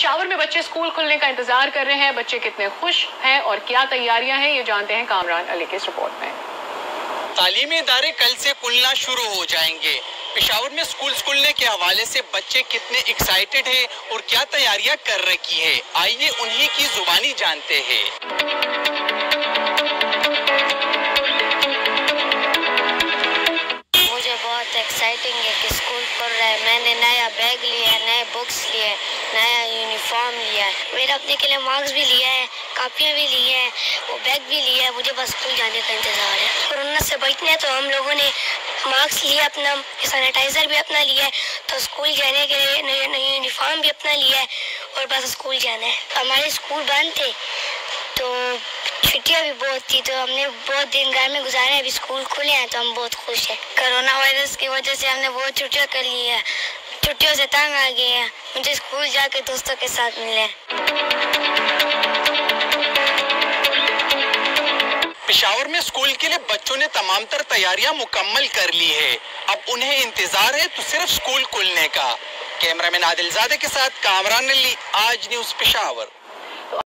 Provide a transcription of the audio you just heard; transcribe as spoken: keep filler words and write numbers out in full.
पेशावर में बच्चे स्कूल खुलने का इंतजार कर रहे हैं। बच्चे कितने खुश हैं और क्या तैयारियां हैं, ये जानते हैं कामरान अली के इस रिपोर्ट में। तालीमी इदारे कल से खुलना शुरू हो जाएंगे। पेशावर में स्कूल खुलने के हवाले से बच्चे कितने एक्साइटेड हैं और क्या तैयारियां कर रखी है, आइए उन्हीं की जुबानी जानते हैं। मुझे बहुत एक्साइटिंग है कि स्कूल खुल रहा है। मैंने नया बैग लिया है, नए बुक्स लिए हैं, नया यूनिफॉर्म लिया है। मेरा अपने के लिए मार्क्स भी लिया है, कापियाँ भी ली हैं, वो बैग भी लिया है। मुझे बस स्कूल जाने का इंतज़ार है। कोरोना से बचने तो हम लोगों ने मास्क लिया, अपना सैनिटाइज़र भी अपना लिया है, तो स्कूल जाने के लिए नया यूनिफॉर्म भी अपना लिया है और बस स्कूल जाना है। हमारे स्कूल बंद थे तो छुट्टियाँ भी बहुत थी, तो हमने बहुत दिन घर में गुजारे। अभी स्कूल खुले हैं तो हम बहुत खुश हैं। कोरोना वायरस की वजह से हमने बहुत छुट्टियाँ कर ली है, छुट्टियों से तंग आ गए हैं। मुझे स्कूल जाकर दोस्तों के साथ मिले। पेशावर में स्कूल के लिए बच्चों ने तमाम तर तैयारियां मुकम्मल कर ली है। अब उन्हें इंतजार है तो सिर्फ स्कूल खुलने का। कैमरामैन आदिलजादे के साथ कामरान अली, आज न्यूज़ पेशावर।